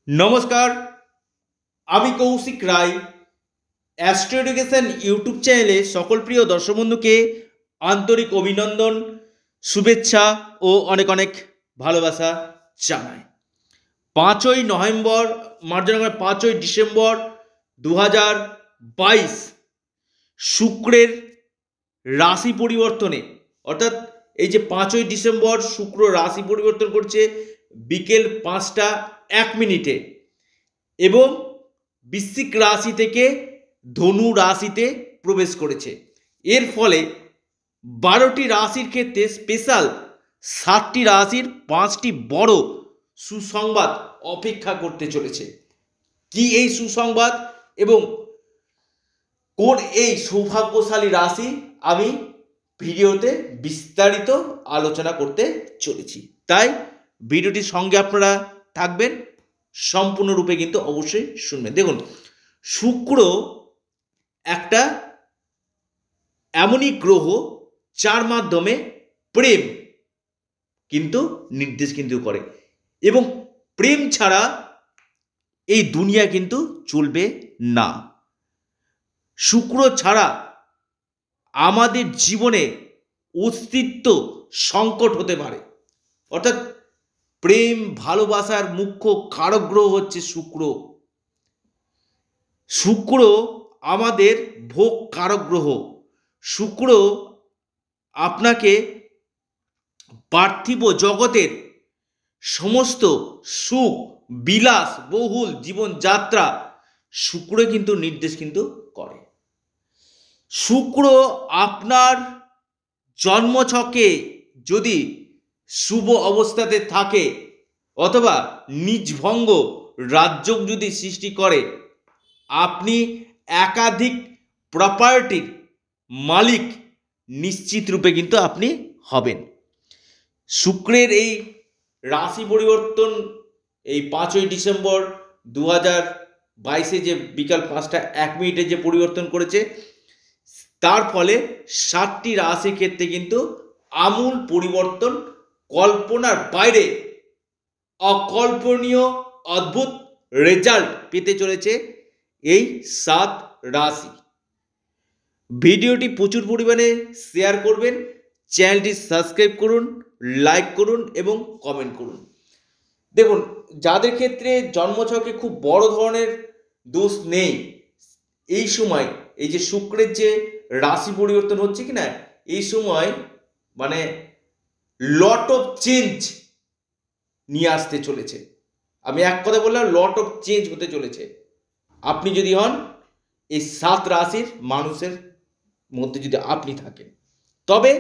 নমস্কার, আমি Koushik Roy. Astro education YouTube চ্যানেলে সকল প্রিয় দর্শক বন্ধুকে আন্তরিক অভিনন্দন, শুভেচ্ছা ও অনেক অনেক ভালোবাসা জানাই। 5ই নভেম্বর, মার্জনা করে 5ই ডিসেম্বর 2022 শুক্রের রাশি পরিবর্তনে, অর্থাৎ এই যে 5ই ডিসেম্বর শুক্র রাশি পরিবর্তন করছে বিকেল 5টা 1 মিনিটে এবং বৃশ্চিক রাশি থেকে ধনু রাশিতে প্রবেশ করেছে। এর ফলে 12টি রাশির ক্ষেত্রে স্পেশাল 7টি রাশির 5টি বড় সুসংবাদ অপেক্ষা করতে চলেছে। কি এই সুসংবাদ এবং কোন এই সৌভাগ্যশালী রাশি, আমি ভিডিওতে বিস্তারিত আলোচনা করতে চলেছি। তাই ভিডিওটির সঙ্গে আপনারা থাকবেন, সম্পূর্ণরূপে কিন্তু অবশ্যই শুনবেন। দেখুন, শুক্র একটা এমনই গ্রহ যার মাধ্যমে প্রেম কিন্তু নির্দেশ কিন্তু করে, এবং প্রেম ছাড়া এই দুনিয়া কিন্তু চলবে না। শুক্র ছাড়া আমাদের জীবনে অস্তিত্ব সংকট হতে পারে। অর্থাৎ প্রেম ভালোবাসার মুখ্য কারক গ্রহ হচ্ছে শুক্র। শুক্র আমাদের ভোগ কারক গ্রহ। শুক্র আপনাকে পার্থিব জগতের সমস্ত সুখ বিলাস বহুল জীবনযাত্রা শুক্র কিন্তু নির্দেশ কিন্তু করে। শুক্র আপনার জন্মছকে যদি শুভ অবস্থাতে থাকে অথবা নিজভঙ্গ রাজযোগ যদি সৃষ্টি করে, আপনি একাধিক প্রপার্টির মালিক নিশ্চিত রূপে কিন্তু আপনি হবেন। শুক্রের এই রাশি পরিবর্তন এই 5ই ডিসেম্বর 2022 যে বিকাল 5টা 1 মিনিটে যে পরিবর্তন করেছে, তার ফলে 7টি রাশির ক্ষেত্রে কিন্তু আমূল পরিবর্তন, কল্পনার বাইরে অকল্পনীয় অদ্ভুত রেজাল্ট পেতে চলেছে এই 7 রাশি। ভিডিওটি প্রচুর পরিমাণে শেয়ার করবেন, চ্যানেলটি সাবস্ক্রাইব করুন, লাইক করুন এবং কমেন্ট করুন। দেখুন, যাদের ক্ষেত্রে জন্মছকে খুব বড় ধরনের দোষ নেই, এই সময় এই যে শুক্রের যে রাশি পরিবর্তন হচ্ছে কিনা, এই সময় মানে লট অফ চেঞ্জ নিয়ে আসতে চলেছে। আমি এক কথা বললাম, লট অফ চেঞ্জ হতে চলেছে আপনি যদি হন এই 7 রাশির মানুষের মধ্যে, যদি আপনি থাকেন। তবে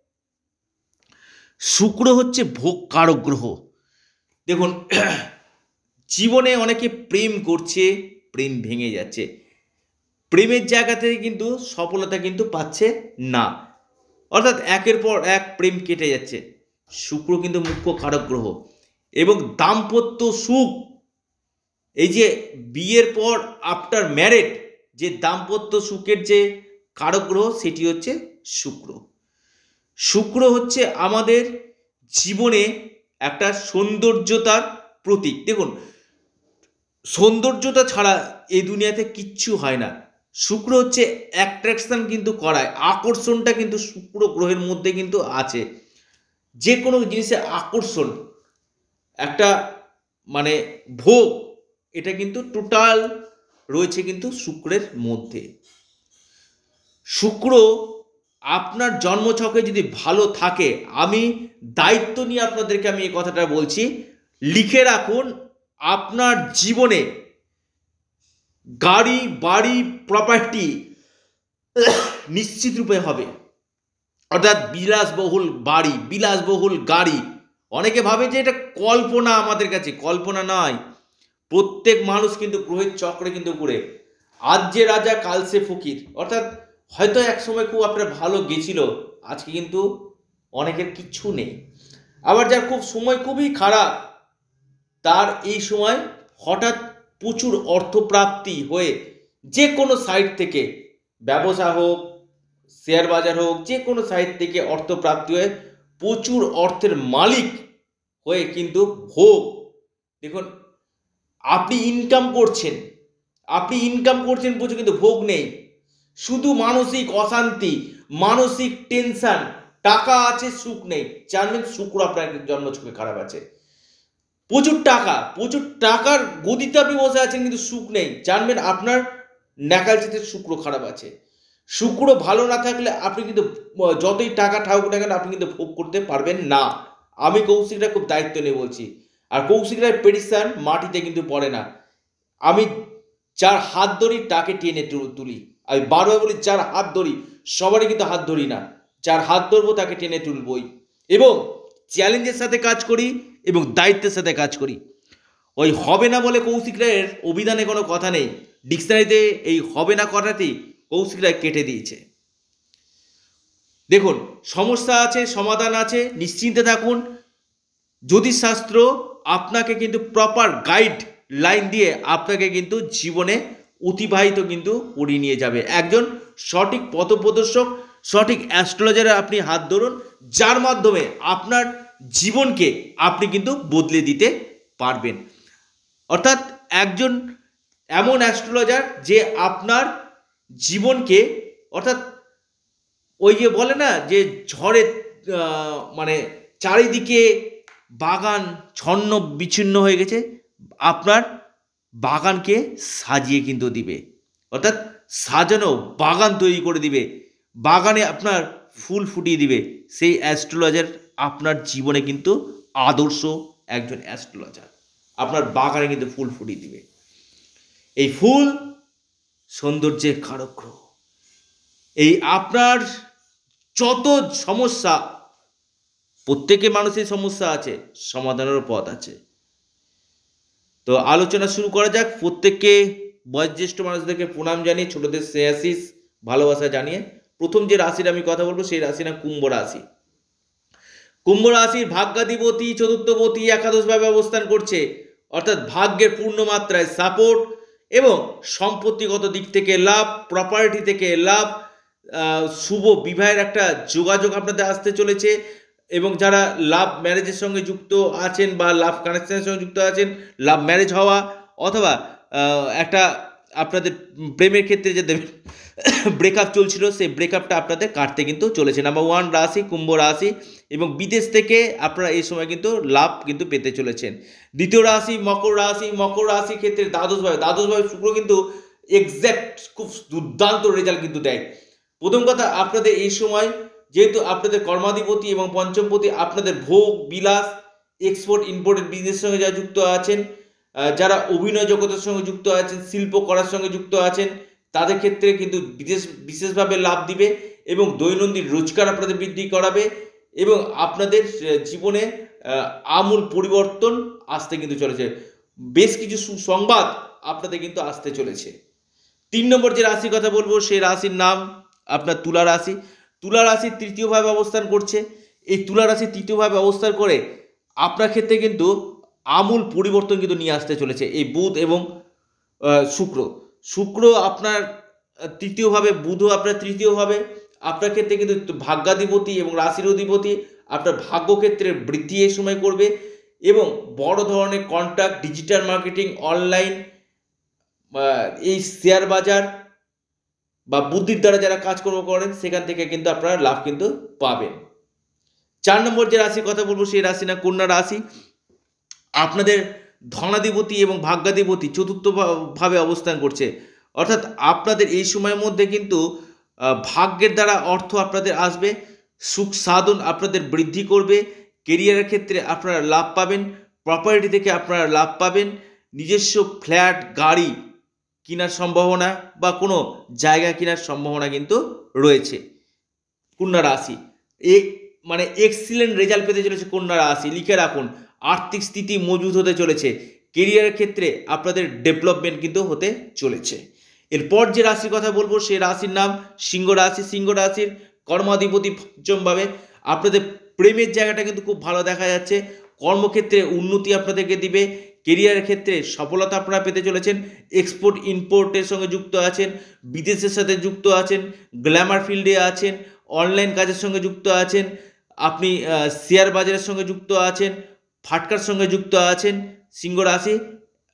শুক্র হচ্ছে ভোগ কারক গ্রহ। দেখুন, জীবনে অনেকে প্রেম করছে, প্রেম ভেঙে যাচ্ছে, প্রেমের জায়গা থেকে কিন্তু সফলতা কিন্তু পাচ্ছে না, অর্থাৎ একের পর এক প্রেম কেটে যাচ্ছে। শুক্র কিন্তু মুখ্য কারক গ্রহ এবং দাম্পত্য সুখ, এই যে বিয়ের পর আফটার ম্যারেড যে দাম্পত্য সুখের যে কারক গ্রহ, সেটি হচ্ছে শুক্র। শুক্র হচ্ছে আমাদের জীবনে একটা সৌন্দর্যতার প্রতীক। দেখুন, সৌন্দর্যতা ছাড়া এই দুনিয়াতে কিচ্ছু হয় না। শুক্র হচ্ছে অ্যাট্রাকশন কিন্তু করায়, আকর্ষণটা কিন্তু শুক্র গ্রহের মধ্যে কিন্তু আছে। যে কোনো জিনিসের আকর্ষণ, একটা মানে ভোগ, এটা কিন্তু টোটাল রয়েছে কিন্তু শুক্রের মধ্যে। শুক্র আপনার জন্মছকে যদি ভালো থাকে, আমি দায়িত্ব নিয়ে আপনাদেরকে আমি এই কথাটা বলছি, লিখে রাখুন, আপনার জীবনে গাড়ি বাড়ি প্রপার্টি নিশ্চিত রূপে হবে। অর্থাৎ বিলাসবহুল বাড়ি, বিলাসবহুল গাড়ি। অনেকে ভাবে যে এটা কল্পনা, আমাদের কাছে কল্পনা নয়। প্রত্যেক মানুষ কিন্তু গ্রহের চক্রে কিন্তু ঘুরে। আজ যে রাজা কাল সে ফকির, অর্থাৎ হয়তো এক সময় খুব আপনার ভালো গেছিল, আজকে কিন্তু অনেকের কিচ্ছু নেই। আবার যার খুব সময় খুবই খারাপ, তার এই সময় হঠাৎ প্রচুর অর্থপ্রাপ্তি হয়ে যে কোনো সাইট থেকে, ব্যবসা হোক, শেয়ার বাজার হোক, যে কোনো সাইট থেকে অর্থপ্রাপ্তি হয়ে প্রচুর অর্থের মালিক হয়ে কিন্তু ভোগ। দেখুন, আপনি ইনকাম করছেন, প্রচুর, কিন্তু ভোগ নেই, শুধু মানসিক অশান্তি, মানসিক টেনশন, টাকা আছে সুখ নেই। জানবেন শুক্র আপনার জন্মছকে খারাপ আছে। প্রচুর টাকার গদিতে আপনি বসে আছেন কিন্তু সুখ নেই। জানবেন আপনার ন্যাকালচিতে শুক্র খারাপ আছে। শুক্র ভালো না থাকলে আপনি কিন্তু যতই টাকা ঠাকুক না কেন আপনি কিন্তু ভোগ করতে পারবেন না। আমি কৌশিক রায় খুব দায়িত্ব নিয়ে বলছি। আর কৌশিক রায় প্রেডিকশন মাটিতে কিন্তু পড়ে না। আমি যার হাত ধরি তাকে টেনে তুলি। আমি বারবার বলি যার হাত ধরি, সবারই কিন্তু হাত ধরি না। যার হাত ধরবো তাকে টেনে তুলবই, এবং চ্যালেঞ্জের সাথে কাজ করি এবং দায়িত্বের সাথে কাজ করি। ওই হবে না বলে কৌশিক রায়ের অভিধানে কোনো কথা নেই। ডিকশনারিতে এই হবে না কথাটি কৌশিক রায় কেটে দিয়েছে। দেখুন, সমস্যা আছে, সমাধান আছে, নিশ্চিন্তে থাকুন। জ্যোতিষশাস্ত্র আপনাকে কিন্তু প্রপার গাইড লাইন দিয়ে আপনাকে কিন্তু জীবনে অতিবাহিত কিন্তু করিয়ে নিয়ে যাবে। একজন সঠিক পথপ্রদর্শক, সঠিক অ্যাস্ট্রোলজারে আপনি হাত ধরুন, যার মাধ্যমে আপনার জীবনকে আপনি কিন্তু বদলে দিতে পারবেন। অর্থাৎ একজন এমন অ্যাস্ট্রোলজার যে আপনার জীবনকে, অর্থাৎ ওই যে বলে না যে ঝড়ে মানে চারিদিকে বাগান ছন্ন বিচ্ছিন্ন হয়ে গেছে, আপনার বাগানকে সাজিয়ে কিন্তু দিবে। অর্থাৎ সাজানো বাগান তৈরি করে দিবে, বাগানে আপনার ফুল ফুটিয়ে দিবে। সেই অ্যাস্ট্রোলজার আপনার জীবনে কিন্তু আদর্শ একজন অ্যাস্ট্রোলজার আপনার বাগানে কিন্তু ফুল ফুটিয়ে দিবে। এই ফুল সৌন্দর্যের কারক গ্রহ। এই আপনার যত সমস্যা, প্রত্যেকে মানুষের সমস্যা আছে, সমাধানেরও পথ আছে। তো আলোচনা শুরু করা যাক। প্রত্যেককে বয়োজ্যেষ্ঠ মানুষদেরকে প্রণাম জানিয়ে, ছোটদের শ্রেয়াশিস ভালোবাসা জানিয়ে প্রথম যে রাশির আমি কথা বলবো সেই রাশি না কুম্ভ রাশি। কুম্ভ রাশির ভাগ্যাধিপতি চতুর্থপতি একাদশভাবে অবস্থান করছে, অর্থাৎ ভাগ্যের পূর্ণ মাত্রায় সাপোর্ট এবং সম্পত্তিগত দিক থেকে লাভ, প্রপার্টি থেকে লাভ, শুভ বিবাহের একটা যোগাযোগ আপনাদের আসতে চলেছে। এবং যারা লাভ ম্যারেজের সঙ্গে যুক্ত আছেন বা লাভ কানেকশনের সঙ্গে যুক্ত আছেন, লাভ ম্যারেজ হওয়া অথবা একটা আপনাদের প্রেমের ক্ষেত্রে যে ব্রেকআপ চলছিল সেই ব্রেকআপটা আপনাদের কাটতে কিন্তু চলেছে। নাম্বার 1 রাশি কুম্ভ রাশি, এবং বিদেশ থেকে আপনারা এই সময় কিন্তু লাভ কিন্তু পেতে চলেছেন। দ্বিতীয় রাশি মকর রাশি। মকর রাশির ক্ষেত্রে দ্বাদশভাবে শুক্র কিন্তু এক্স্যাক্ট খুব দুর্দান্ত রেজাল্ট কিন্তু দেয়। প্রথম কথা, আপনাদের এই সময় যেহেতু আপনাদের কর্মাধিপতি এবং পঞ্চমপতি আপনাদের ভোগ বিলাস, এক্সপোর্ট ইম্পোর্টের বিজনেসের সঙ্গে যারা যুক্ত আছেন, যারা অভিনয় জগতের সঙ্গে যুক্ত আছেন, শিল্প করার সঙ্গে যুক্ত আছেন, তাদের ক্ষেত্রে কিন্তু বিশেষভাবে লাভ দিবে এবং দৈনন্দিন রোজগার আপনাদের বৃদ্ধি করাবে এবং আপনাদের জীবনে আমূল পরিবর্তন আসতে কিন্তু চলেছে। বেশ কিছু সুসংবাদ আপনাদের কিন্তু আসতে চলেছে। 3 নম্বর যে রাশির কথা বলবো সেই রাশির নাম আপনার তুলা রাশি। তুলা রাশির তৃতীয়ভাবে অবস্থান করছে। এই তুলা রাশির তৃতীয়ভাবে অবস্থান করে আপনার ক্ষেত্রে কিন্তু আমূল পরিবর্তন কিন্তু নিয়ে আসতে চলেছে এই বুধ এবং শুক্র আপনার তৃতীয়ভাবে, বুধও আপনার তৃতীয়ভাবে। আপনার ক্ষেত্রে কিন্তু ভাগ্যাধিপতি এবং রাশির অধিপতি আপনার ভাগ্যক্ষেত্রে বৃদ্ধি এই সময় করবে এবং বড় ধরনের কন্ট্রাক্ট, ডিজিটাল মার্কেটিং, অনলাইন, এই শেয়ার বাজার বা বুদ্ধির দ্বারা যারা কাজকর্ম করেন সেখান থেকে কিন্তু আপনারা লাভ কিন্তু পাবেন। 4 নম্বর যে রাশির কথা বলবো সেই রাশি না কন্যা রাশি। আপনাদের ধনাধিপতি এবং ভাগ্যাধিপতি চতুর্থভাবে অবস্থান করছে, অর্থাৎ আপনাদের এই সময়ের মধ্যে কিন্তু ভাগ্যের দ্বারা অর্থ আপনাদের আসবে, সুখ সাধন আপনাদের বৃদ্ধি করবে, কেরিয়ারের ক্ষেত্রে আপনারা লাভ পাবেন, প্রপার্টি থেকে আপনারা লাভ পাবেন, নিজস্ব ফ্ল্যাট গাড়ি কেনার সম্ভাবনা বা কোনো জায়গা কেনার সম্ভাবনা কিন্তু রয়েছে। কন্যা রাশি মানে এক্সিলেন্ট রেজাল্ট পেতে চলেছে কন্যা রাশি, লিখে রাখুন। আর্থিক স্থিতি মজবুত হতে চলেছে, কেরিয়ারের ক্ষেত্রে আপনাদের ডেভেলপমেন্ট কিন্তু হতে চলেছে। এরপর যে রাশির কথা বলবো সেই রাশির নাম সিংহ রাশি। সিংহ রাশির কর্মাধিপতি পঞ্চমভাবে। আপনাদের প্রেমের জায়গাটা কিন্তু খুব ভালো দেখা যাচ্ছে, কর্মক্ষেত্রে উন্নতি আপনাদেরকে দিবে, কেরিয়ারের ক্ষেত্রে সফলতা আপনারা পেতে চলেছেন, এক্সপোর্ট ইম্পোর্টের সঙ্গে যুক্ত আছেন, বিদেশের সাথে যুক্ত আছেন, গ্ল্যামার ফিল্ডে আছেন, অনলাইন কাজের সঙ্গে যুক্ত আছেন, আপনি শেয়ার বাজারের সঙ্গে যুক্ত আছেন, ফাটকার সঙ্গে যুক্ত আছেন। সিংহ রাশি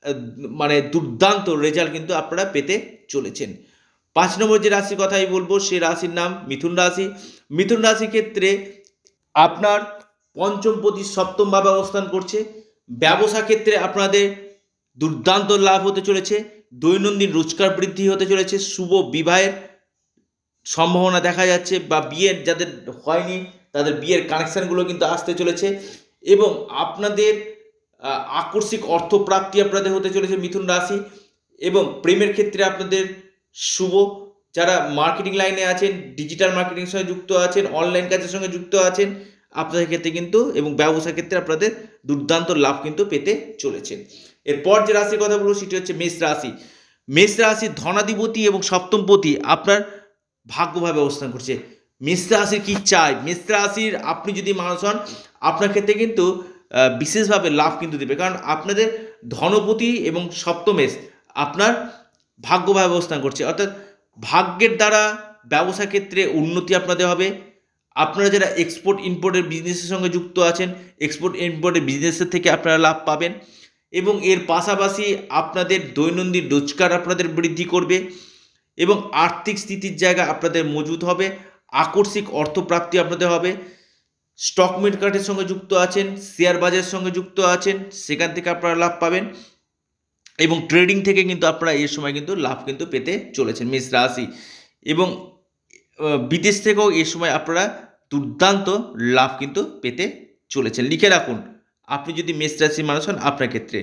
মানে দুর্দান্ত রেজাল্ট কিন্তু আপনারা পেতে চলেছেন। 5 নম্বর যে রাশির কথা আমি বলবো সে রাশির নাম মিথুন রাশি। মিথুন রাশির ক্ষেত্রে আপনার পঞ্চমপতি সপ্তমভাবে অবস্থান করছে। ব্যবসা ক্ষেত্রে আপনাদের দুর্দান্ত লাভ হতে চলেছে, দৈনন্দিন রোজগার বৃদ্ধি হতে চলেছে, শুভ বিবাহের সম্ভাবনা দেখা যাচ্ছে, বা বিয়ের যাদের হয়নি তাদের বিয়ের কানেকশানগুলো কিন্তু আসতে চলেছে, এবং আপনাদের আকস্মিক অর্থপ্রাপ্তি আপনাদের হতে চলেছে মিথুন রাশি। এবং প্রেমের ক্ষেত্রে আপনাদের শুভ, যারা মার্কেটিং লাইনে আছেন, ডিজিটাল মার্কেটিংয়ের সঙ্গে যুক্ত আছেন, অনলাইন কাজের সঙ্গে যুক্ত আছেন, আপনাদের ক্ষেত্রে কিন্তু এবং ব্যবসার ক্ষেত্রে আপনাদের দুর্দান্ত লাভ কিন্তু পেতে চলেছেন। এরপর যে রাশির কথা বলবো সেটি হচ্ছে মেষ রাশি। মেষ রাশির ধনাধিপতি এবং সপ্তমপতি আপনার ভাগ্যভাবে অবস্থান করছে। মেষ রাশির কী চাই, মেষ রাশির আপনি যদি মানুষ হন আপনার ক্ষেত্রে কিন্তু বিশেষভাবে লাভ কিন্তু দেবে, কারণ আপনাদের ধনপতি এবং সপ্তমেষ আপনার ভাগ্যভাবে অবস্থান করছে, অর্থাৎ ভাগ্যের দ্বারা ব্যবসা ক্ষেত্রে উন্নতি আপনাদের হবে। আপনারা যারা এক্সপোর্ট ইম্পোর্টের বিজনেসের সঙ্গে যুক্ত আছেন, এক্সপোর্ট ইম্পোর্টের বিজনেসের থেকে আপনারা লাভ পাবেন, এবং এর পাশাপাশি আপনাদের দৈনন্দিন রোজগার আপনাদের বৃদ্ধি করবে, এবং আর্থিক স্থিতির জায়গা আপনাদের মজবুত হবে, আকস্মিক অর্থপ্রাপ্তি আপনাদের হবে। স্টক মার্কেটের সঙ্গে যুক্ত আছেন, শেয়ার বাজারের সঙ্গে যুক্ত আছেন, সেখান থেকে আপনারা লাভ পাবেন, এবং ট্রেডিং থেকে কিন্তু আপনারা এই সময় কিন্তু লাভ কিন্তু পেতে চলেছেন মেষ রাশি। এবং বিদেশ থেকেও এই সময় আপনারা দুর্দান্ত লাভ কিন্তু পেতে চলেছেন। লিখে রাখুন, আপনি যদি মেষ রাশির মানুষ হন আপনার ক্ষেত্রে।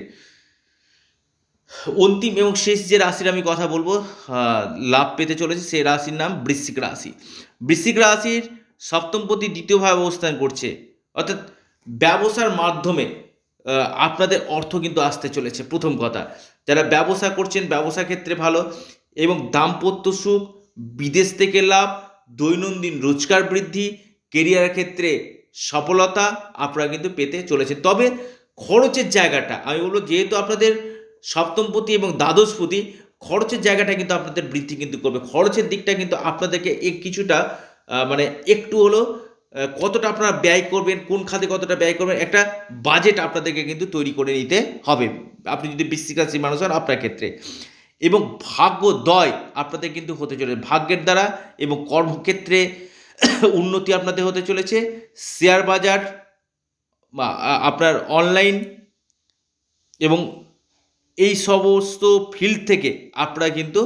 অন্তিম এবং শেষ যে রাশির আমি কথা বলবো লাভ পেতে চলেছে সেই রাশির নাম বৃশ্চিক রাশি। বৃশ্চিক রাশির সপ্তমপতি দ্বিতীয়ভাবে অবস্থান করছে, অর্থাৎ ব্যবসার মাধ্যমে আপনাদের অর্থ কিন্তু আসতে চলেছে। প্রথম কথা, যারা ব্যবসা করছেন ব্যবসা ক্ষেত্রে ভালো, এবং দাম্পত্য সুখ, বিদেশ থেকে লাভ, দৈনন্দিন রোজগার বৃদ্ধি, কেরিয়ারের ক্ষেত্রে সফলতা আপনারা কিন্তু পেতে চলেছেন। তবে খরচের জায়গাটা আমি বলবো, যেহেতু আপনাদের সপ্তমপতি এবং দ্বাদশপতি, খরচের জায়গাটা কিন্তু আপনাদের বৃদ্ধি কিন্তু করবে। খরচের দিকটা কিন্তু আপনাদেরকে কিছুটা মানে একটু হলো কতটা আপনারা ব্যয় করবেন, কোন খাতে কতটা ব্যয় করবেন, একটা বাজেট আপনাদেরকে কিন্তু তৈরি করে নিতে হবে আপনি যদি বৃশ্চিক রাশির মানুষ হন আপনার ক্ষেত্রে। এবং ভাগ্যোদয় আপনাদের কিন্তু হতে চলেছে ভাগ্যের দ্বারা, এবং কর্মক্ষেত্রে উন্নতি আপনাদের হতে চলেছে। শেয়ার বাজার বা আপনার অনলাইন এবং এই সমস্ত ফিল্ড থেকে আপনারা কিন্তু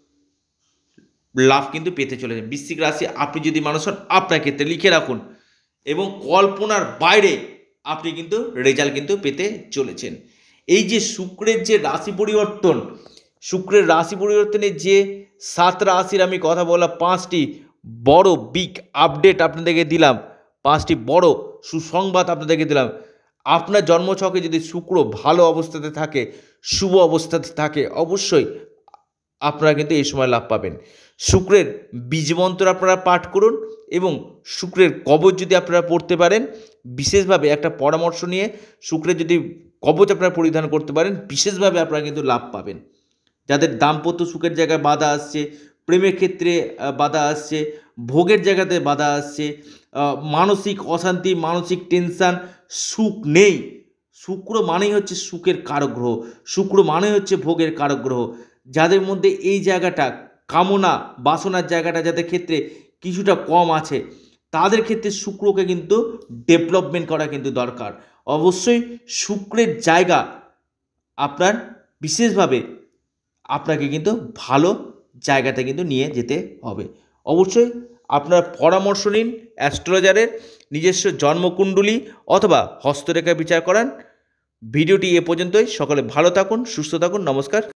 লাভ কিন্তু পেতে চলেছেন। বৃশ্চিক রাশি আপনি যদি মানুষ হন আপনার ক্ষেত্রে লিখে রাখুন, এবং কল্পনার বাইরে আপনি কিন্তু রেজাল্ট কিন্তু পেতে চলেছেন। এই যে শুক্রের যে রাশি পরিবর্তন, শুক্রের রাশি পরিবর্তনে যে 7 রাশির আমি কথা বললাম, 5টি বড় বিগ আপডেট আপনাদেরকে দিলাম, 5টি বড় সুসংবাদ আপনাদেরকে দিলাম। আপনার জন্মছকে যদি শুক্র ভালো অবস্থাতে থাকে, শুভ অবস্থাতে থাকে, অবশ্যই আপনারা কিন্তু এই সময় লাভ পাবেন। শুক্রের বীজমন্ত্র আপনারা পাঠ করুন, এবং শুক্রের কবচ যদি আপনারা পড়তে পারেন, বিশেষভাবে একটা পরামর্শ নিয়ে শুক্রের যদি কবচ আপনারা পরিধান করতে পারেন, বিশেষভাবে আপনারা কিন্তু লাভ পাবেন। যাদের দাম্পত্য সুখের জায়গায় বাধা আসছে, প্রেমের ক্ষেত্রে বাধা আসছে, ভোগের জায়গাতে বাধা আসছে, মানসিক অশান্তি, মানসিক টেনশান, সুখ নেই। শুক্র মানেই হচ্ছে সুখের কারক গ্রহ, শুক্র মানে হচ্ছে ভোগের কারক গ্রহ। যাদের মধ্যে এই জায়গাটা কামনা বাসনার জায়গাটা যাদের ক্ষেত্রে কিছুটা কম আছে, তাদের ক্ষেত্রে শুক্রকে কিন্তু ডেভেলপমেন্ট করা কিন্তু দরকার। অবশ্যই শুক্রের জায়গা আপনার বিশেষভাবে আপনাকে কিন্তু ভালো জায়গাতে কিন্তু নিয়ে যেতে হবে। অবশ্যই আপনার পরামর্শ নিন অ্যাস্ট্রোলজারের, নিজস্ব জন্মকুণ্ডলী অথবা হস্তরেখা বিচার করান। ভিডিওটি এ পর্যন্তই। সকলে ভালো থাকুন, সুস্থ থাকুন, নমস্কার।